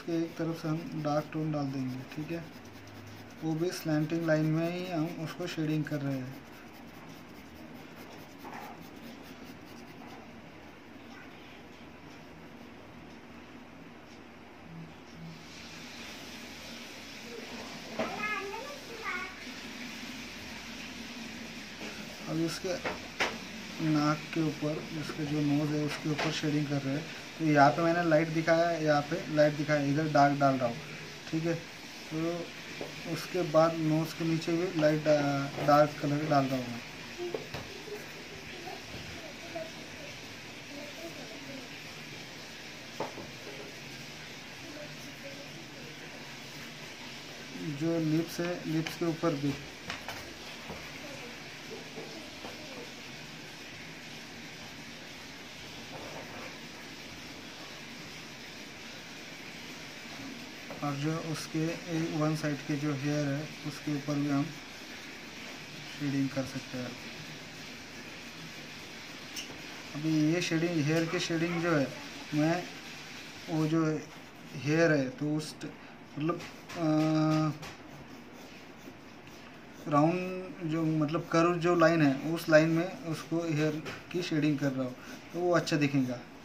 इसके एक तरफ से हम डार्क टोन डाल देंगे, ठीक है। वो भी स्लैंटिंग लाइन में ही हम उसको शेडिंग कर रहे हैं। अब इसके नाक के ऊपर, इसके जो नोज़ है उसके ऊपर शेडिंग कर रहे हैं। तो यहाँ पे मैंने लाइट दिखाया है, यहाँ पे लाइट दिखाया है, इधर डार्क डाल रहा हूँ, ठीक है। तो उसके बाद नोज़ के नीचे भी लाइट डार्क कलर डाल रहा हूँ मैं। जो लिप्स है, लिप्स के ऊपर भी और जो उसके वन साइड के जो हेयर है उसके ऊपर भी हम शेडिंग कर सकते हैं। अभी ये शेडिंग, हेयर की शेडिंग जो है, मैं वो जो हेयर है तो उस मतलब राउंड जो मतलब कर्व जो लाइन है उस लाइन में उसको हेयर की शेडिंग कर रहा हूँ, तो वो अच्छा दिखेगा।